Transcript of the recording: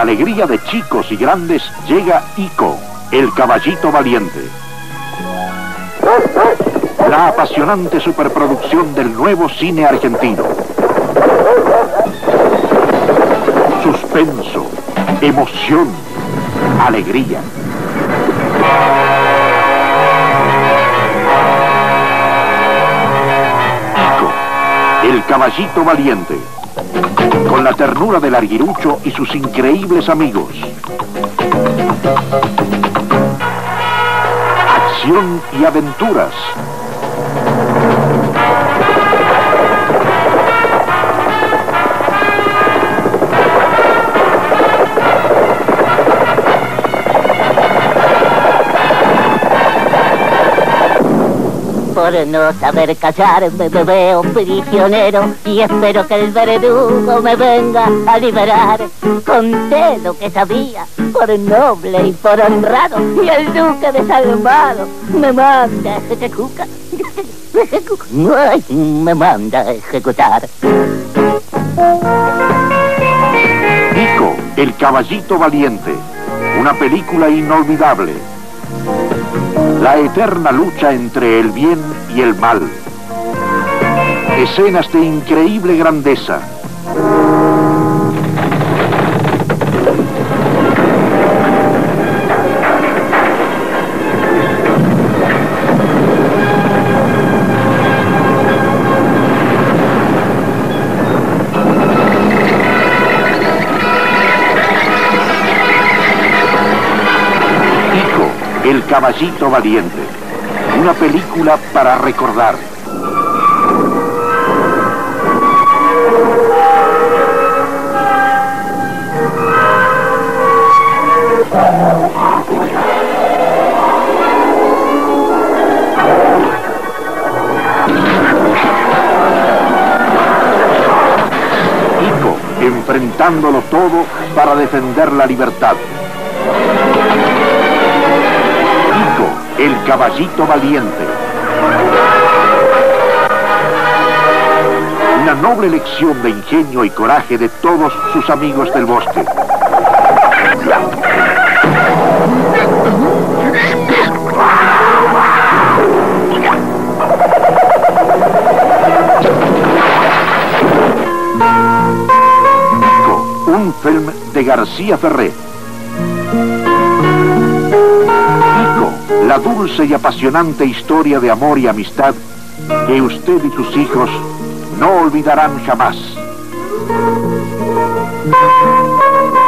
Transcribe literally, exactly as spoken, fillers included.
alegría de chicos y grandes, llega Ico, el caballito valiente. La apasionante superproducción del nuevo cine argentino. Suspenso, emoción, alegría. Ico, el caballito valiente. Con la ternura del arguirucho y sus increíbles amigos. Acción y aventuras. Por no saber callarme me veo prisionero y espero que el verdugo me venga a liberar. Conté lo que sabía, por noble y por honrado, y el duque desalmado me manda a ejecutar. Me manda a ejecutar. Ico, el caballito valiente, una película inolvidable. La eterna lucha entre el bien y el mal. Escenas de increíble grandeza. El caballito valiente, una película para recordar. Ico, enfrentándolo todo para defender la libertad. El caballito valiente. Una noble lección de ingenio y coraje de todos sus amigos del bosque. Un film de García Ferré. La dulce y apasionante historia de amor y amistad que usted y sus hijos no olvidarán jamás.